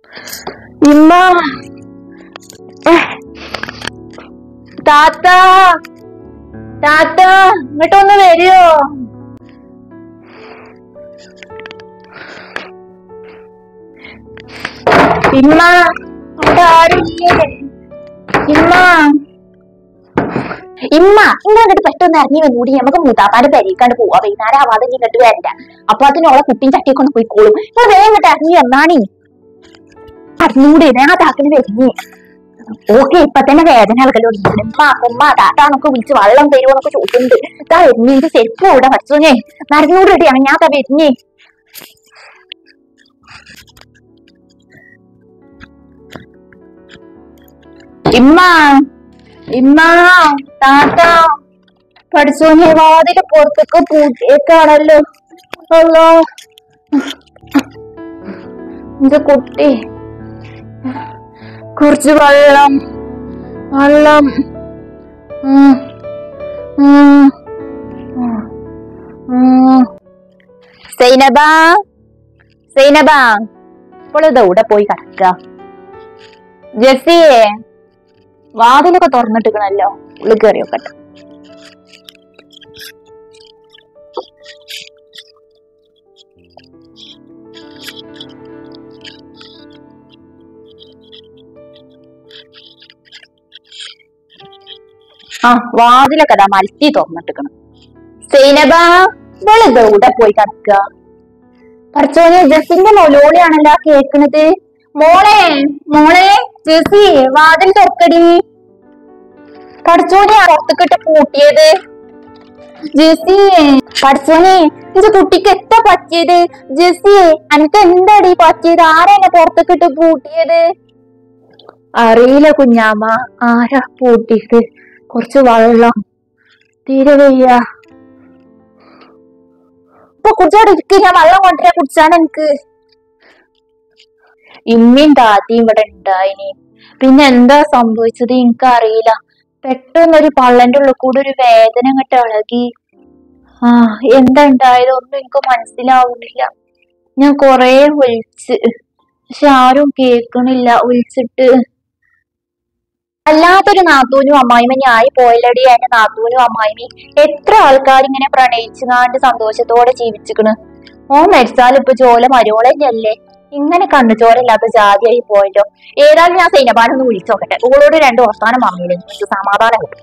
ഇമ്മ താത്ത താത്ത ഇങ്ങോട്ടൊന്ന് വരുവോ? ഇമ്മ അവിടെ ആരുമില്ലേ? ഇമ്മ ഇമ്മ ഇങ്ങോട്ട് പെട്ടെന്ന് ഇറങ്ങി വന്നൂടി. നമുക്ക് മൂത്താപ്പാന്റെ പെരീക്കാണ്ട് പോവാ. വൈകുന്നേരം ആവാതെ ഇങ്ങോട്ട് വരണ്ട. അപ്പൊ അതിനോളെ കുട്ടിയും ചട്ടിയൊക്കെ ഒന്ന് പോയിക്കോളും. നിങ്ങൾ വേഗം ഇങ്ങോട്ട് ഇറങ്ങി വന്നാണി. അറിഞ്ഞൂടെ ഞാൻ താക്കിന് വരുന്നേ. ഓക്കെ ഇപ്പൊ തന്നെ വേദന ആൾക്കല്ലോ. ഉമ്മ ഉമ്മ താത്താന്നൊക്കെ വിളിച്ച് വെള്ളം തരുമോ എന്നൊക്കെ ചോദിക്കുന്നുണ്ട്. ഇതാ വരുന്നേ. എന്റെ ശരിക്കും ഇവിടെ പഠിച്ചോഞ്ഞേ മരുന്നൂട് റെഡിയാണ്. ഞാൻ താ വരുന്നേ. ഇമ്മ ഇമ്മ താത്ത പഠിച്ചോഞ്ഞേ വാതില് പുറത്തൊക്കെ പൂട്ടിയേക്കാണല്ലോ. അല്ലോ എന്റെ കുട്ടി കുറച്ച് വെള്ളം വെള്ളം സൈനബ സൈനബ ഇപ്പോൾ ഇതെവിടെ പോയി കിടക്ക? ജെസ്സിയെ വാതിലൊക്കെ തുറന്നിട്ടിക്കണല്ലോ. ഉള്ളിൽ കയറിയൊക്കട്ടെ. ആ വാതിലൊക്കെ അതാ മലത്തി തുറന്നിട്ടിക്കണം. സൈനബ ഇവളിത് ഇവിടെ പോയി കിടക്ക? പഠിച്ചോനെ ജെസ്സിന്റെ മൊലോളിയാണല്ലോ കേക്കണത്. മോളെ മോളെ ജെസ്സി വാതിൽ തുറക്കടി. പഠിച്ചോനെ പുറത്തേക്കിട്ട് പൂട്ടിയത്. ജെസ്സി പഠിച്ചോനെ എന്റെ കുട്ടിക്ക് എത്ര പറ്റിയത്? ജെസ്സി എനിക്ക് എന്താടി പറ്റിയത്? ആരെന്നെ പുറത്തേക്കിട്ട് പൂട്ടിയത്? അറിയില്ല കുഞ്ഞാമ്മ, ആരാ പൂട്ടിയത്? കുറച്ച് വെള്ളം തീരെ വയ്യ. ഇപ്പൊ കുടിച്ചോടെ ഇരിക്ക്. ഞാൻ വെള്ളം കൊണ്ടുവരാ കുടിച്ചാണ് എനിക്ക്. ഇമ്മയും താത്തയും ഇവിടെ ഉണ്ടായിനി. പിന്നെ എന്താ സംഭവിച്ചത് എനിക്കറിയില്ല. പെട്ടെന്നൊരു പള്ളന്റെ ഉള്ളിൽ കൂടെ ഒരു വേദന അങ്ങോട്ട് ഇളകി. എന്താ ഉണ്ടായത് ഒന്നും എനിക്ക് മനസ്സിലാവുന്നില്ല. ഞാൻ കൊറേ വിളിച്ച് പക്ഷെ ആരും കേൾക്കണില്ല. വിളിച്ചിട്ട് അല്ലാത്തൊരു നാത്തൂനും അമ്മായിമ്മ ആയി പോയല്ലടി. എന്റെ നാത്തൂനും അമ്മായിമ്മയും എത്ര ആൾക്കാർ ഇങ്ങനെ പ്രണയിച്ചുകാണ്ട് സന്തോഷത്തോടെ ജീവിച്ചിക്കണ്. ഓൻ മരിച്ചാലും ഇപ്പൊ ചോല മരോളല്ലേ. ഇങ്ങനെ കണ്ണുചോരല്ലാത്ത ജാതിയായി പോയല്ലോ. ഏതായാലും ഞാൻ സൈനബാനൊന്ന് വിളിച്ചോക്കട്ടെ. ഓളോട് 2 വർത്താനം പറഞ്ഞില്ല. എനിക്ക് സമാധാനം കിട്ടും.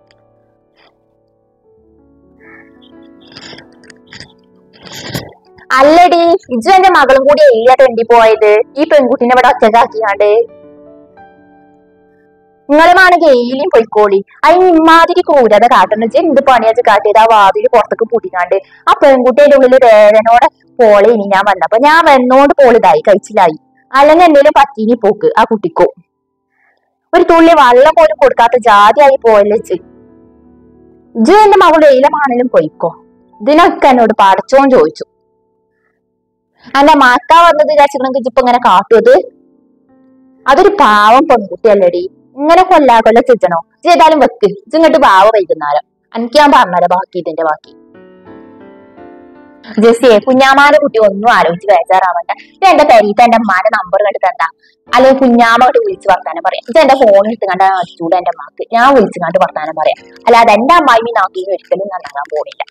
അല്ലടി ഇജു എന്റെ മകളും കൂടി എയ്യാ തെണ്ടി പോയത്. ഈ പെൺകുട്ടീനെ ഇവിടെ ഒറ്റക്കാക്കിയാണ്ട്. നിങ്ങളുമാണെങ്കിൽ എയിലും പൊയ്ക്കോളി. അതിന് ഇമ്മാതിരി ക്രൂരത കാട്ടുന്നത്. എന്ത് പണിയാ കാട്ടിയത്? ആ വാതില് പുറത്തേക്ക് പൂട്ടിക്കാണ്ട് ആ പെൺകുട്ടിയുടെ ഉള്ളിൽ വേദനയോടെ പോളെ ഇനി ഞാൻ വന്നപ്പോ ഞാൻ വന്നോണ്ട് പോളിതായി കഴിച്ചിലായി. അല്ലെങ്കിൽ എന്തെങ്കിലും പറ്റീനി പോക്ക് ആ കുട്ടിക്കോ. ഒരു തുള്ളി വെള്ളം പോലും കൊടുക്കാത്ത ജാതിയായി പോയല്ലേ ഇജ് എന്റെ മകളുടെ എയിലമാണെങ്കിലും പൊയ്ക്കോ. ഇതിനൊക്കെ എന്നോട് പടച്ചോൻ ചോദിച്ചു. എന്റെ മാക്ക വന്നത് വിചാരിച്ചിട്ടുണ്ടെങ്കിൽ ഇജിപ്പൊ ഇങ്ങനെ കാട്ടുന്നത്? അതൊരു പാവം പെൺകുട്ടിയല്ലേടി. ഇങ്ങനെ കൊല്ലാകൊല്ല ചെച്ചണോ? ചെയ്താലും വെക്ക്. ഇങ്ങോട്ട് പാവ വൈകുന്നേരം എനിക്ക് ഞാൻ പറഞ്ഞല്ലോ ബാക്കി ഇതിന്റെ ബാക്കി. ജെസ്സിയെ കുഞ്ഞാമാന്റെ കുട്ടി ഒന്നും ആലോചിച്ച് ബേജാറാവണ്ട. ഇത് എന്റെ പെരീത്തെ എന്റെ അമ്മാന്റെ നമ്പർ കണ്ട് തണ്ട. അല്ലെങ്കിൽ കുഞ്ഞാമ കൊണ്ട് വിളിച്ച് വർത്താനം പറയാം. ഇത് എന്റെ ഫോൺ എടുത്ത് കണ്ട അടിച്ചൂടെ എന്റെ അമ്മക്ക്. ഞാൻ വിളിച്ചു കണ്ട് വർത്താനം പറയാം. അല്ലാതെ എന്റെ അമ്മായി നാക്കിന് ഒരിക്കലും നന്നാകാൻ പോണില്ല.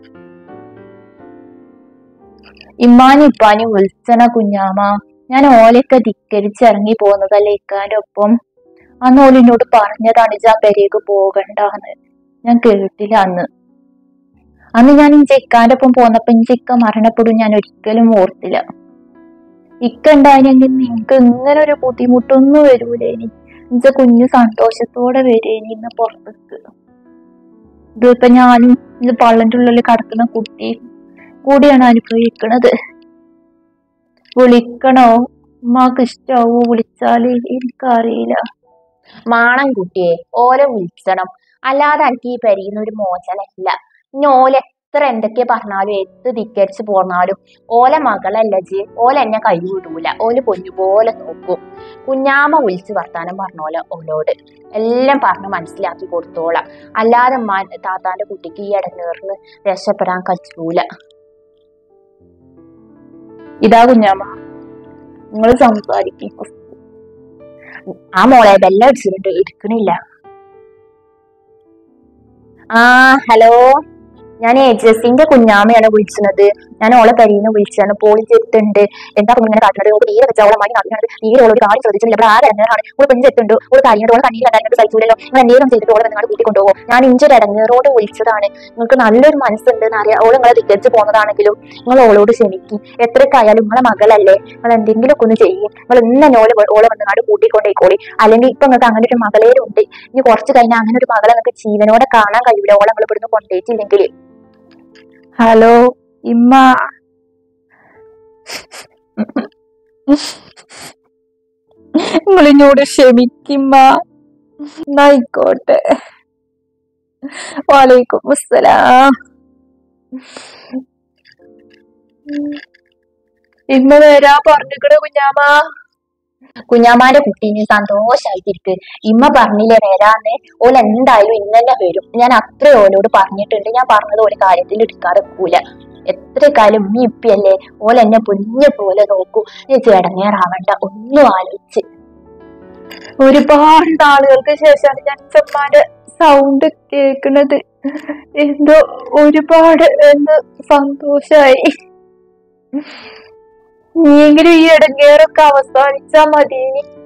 ഇമ്മാനും ഇപ്പാനും വിളിച്ചണ കുഞ്ഞാമ. ഞാൻ ഓലൊക്കെ ധിക്കരിച്ചിറങ്ങി പോകുന്നതല്ലേ ഇക്കാന്റെ ഒപ്പം. അന്ന് ഓലിനോട് പറഞ്ഞതാണ് ഇജാ പെരേക്ക് പോകണ്ടാന്ന്. ഞാൻ കേട്ടില്ല അന്ന്. അന്ന് ഞാൻ ഇക്കാന്റെ ഒപ്പം പോന്നപ്പോ ഇക്ക മരണപ്പെടും ഞാൻ ഒരിക്കലും ഓർത്തില്ല. ഇക്ക ഉണ്ടായിരുന്നെങ്കിൽ നിങ്ങക്ക് ഇങ്ങനെ ഒരു ബുദ്ധിമുട്ടൊന്നും വരൂലേനി. ഇഞ്ച കുഞ്ഞു സന്തോഷത്തോടെ വരേനി ഇന്ന് പുറത്തേക്ക്. ഇതിപ്പോ ഞാനും ഇത് പള്ളന്റെ ഉള്ളിൽ കിടക്കുന്ന കുട്ടി കൂടിയാണ് അനുഭവിക്കണത്. വിളിക്കണോ? ഉമ്മാക്ക് ഇഷ്ടാവോ വിളിച്ചാല്? എനിക്കറിയില്ല. മാണം കുട്ടിയെ ഓലെ വിളിച്ചണം. അല്ലാതെ എനിക്ക് ഈ പെരീന്ന് ഒരു മോചനമില്ല. ഇനി ഓല എത്ര എന്തൊക്കെ പറഞ്ഞാലും എത്ത് ധിക്കരിച്ച് പോന്നാലും ഓല മകളല്ല ജി. ഓല എന്നെ കൈ വിടൂല. ഓല് പൊന്നുപോലെ നോക്കും. കുഞ്ഞാമ്മ വിളിച്ച് വർത്താനം പറഞ്ഞോല ഓലോട് എല്ലാം പറഞ്ഞ് മനസ്സിലാക്കി കൊടുത്തോളാം. അല്ലാതെ താത്താന്റെ കുട്ടിക്ക് ഈ ഇടങ്ങേറിന് രക്ഷപ്പെടാൻ കഴിയൂല. ഇതാ കുഞ്ഞാമ്മ. നിങ്ങൾ സംസാരിക്കും. ആ മോളെ ബെല്ല അടിച്ചിട്ടുണ്ട്, എടുക്കണില്ല. ആ ഹലോ, ഞാൻ ജസിന്റെ കുഞ്ഞാമയാണ് വിളിച്ചത്. ഞാൻ ഓളെ പെരീന്ന് വിളിച്ചാണ്. പോളി ചെത്തുണ്ട്. എന്താ ഇങ്ങനെ കാട്ടുന്നത്? ഓള് തീരെ വെച്ചോളമായി നടക്കുന്നത്. തീരെ ഓളോട് കാര്യം ശ്രദ്ധിച്ചില്ല. ഇവിടെ ആരെ ഇറങ്ങാനാണ്? ഓള് പെണ്ണ് ചെത്തുണ്ട്. ഓള് കാര്യങ്ങൾ ഓളെ കണ്ണീർ കണ്ടാൽ സഹിച്ചൂലല്ലോ. നിങ്ങൾ എന്തെങ്കിലും ചെയ്തിട്ട് ഓളെ നിങ്ങൾ കൂട്ടിക്കൊണ്ടുപോകും. ഞാൻ ഇഞ്ചൊരു ഇടങ്ങേറോട് വിളിച്ചതാണ്. നിങ്ങൾക്ക് നല്ലൊരു മനസ്സുണ്ട് എന്നറിയാം. ഓള് നിങ്ങളെ തികച്ച് പോകുന്നതാണെങ്കിലും നിങ്ങൾ ഓളോട് ക്ഷമിക്കും. എത്രക്കായാലും നിങ്ങളെ മകളല്ലേ. നിങ്ങൾ എന്തെങ്കിലുമൊക്കെ ഒന്ന് ചെയ്യും. നിങ്ങൾ ഇന്നെ ഓളെ വന്നാട് കൂട്ടിക്കൊണ്ടേക്കോളി. അല്ലെങ്കിൽ ഇപ്പൊ നിങ്ങൾക്ക് അങ്ങനെ ഒരു മകളേരുണ്ട്. ഇനി കുറച്ച് കഴിഞ്ഞാൽ അങ്ങനെ ഒരു മകളെ നിങ്ങൾക്ക് ജീവനോടെ കാണാൻ കഴിയൂല. ഓളെ നിങ്ങൾ ഇവിടുന്ന് കൊണ്ടേറ്റില്ലെങ്കിൽ. ഹലോ ഇമ്മ, നിങ്ങളിന്നോട് ക്ഷമിക്കുമ്മ. എന്നായിക്കോട്ടെ. വാലൈക്കും അസ്സലാം. ഇമ്മ വരാ പറഞ്ഞിക്കണ കുഞ്ഞാമ. കുഞ്ഞാമാന്റെ കുട്ടീനെ സന്തോഷായിട്ടിരിക്ക്. ഇമ്മ പറഞ്ഞില്ലേ വരാന്ന്. ഓല് എന്തായാലും ഇന്ന് തന്നെ വരും. ഞാൻ അത്ര ഓലോട് പറഞ്ഞിട്ടുണ്ട്. ഞാൻ പറഞ്ഞത് ഓരോ കാര്യത്തിൽ എടുക്കാതെ പോല. എത്ര കാലം ഉമ്മി ഇപ്പിയല്ലേ. ഓല് എന്നെ പൊന്നു പോലെ നോക്കൂ. നീ ചേടങ്ങേറാവണ്ട, ഒന്നും ആലോചിച്ച്. ഒരുപാട് നാളുകൾക്ക് ശേഷമാണ് ഞാൻ ചമ്മാന്റെ സൗണ്ട് കേൾക്കുന്നത്. എന്തോ ഒരുപാട് എന്തോ സന്തോഷായി. നീയെങ്കിലും ഈ ഇടങ്ങേറൊക്കെ അവസാനിച്ചാ മതി.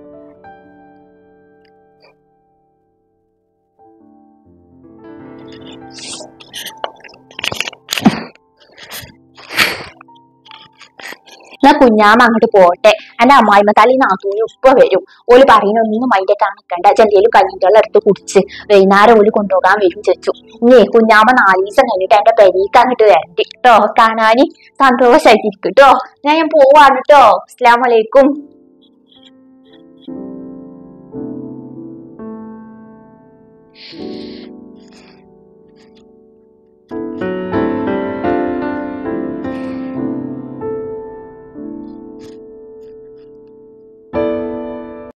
എന്നാ കുഞ്ഞാമ അങ്ങോട്ട് പോട്ടെ. എന്റെ അമ്മായിമ്മ തലി നാത്തൂന് ഉപ്പ വരും. ഓല് പറയുന്നൊന്നും മൈൻഡേ കാണിക്കണ്ട. ചെന്തേലും കഞ്ഞിട്ടുള്ള അടുത്ത് കുടിച്ച് വൈകുന്നേരം ഓല് കൊണ്ടുപോകാൻ വരും ചെച്ചു. ഇനി കുഞ്ഞാമ 4 ദിവസം കഴിഞ്ഞിട്ട് എന്റെ പെരീക്ക് അങ്ങോട്ട് വരണ്ട് കേട്ടോ. കാണാന് സന്തോഷായിട്ടിരിക്കും കേട്ടോ. ഞാൻ പോവാണ് കേട്ടോ. അസ്സലാമു അലൈക്കും.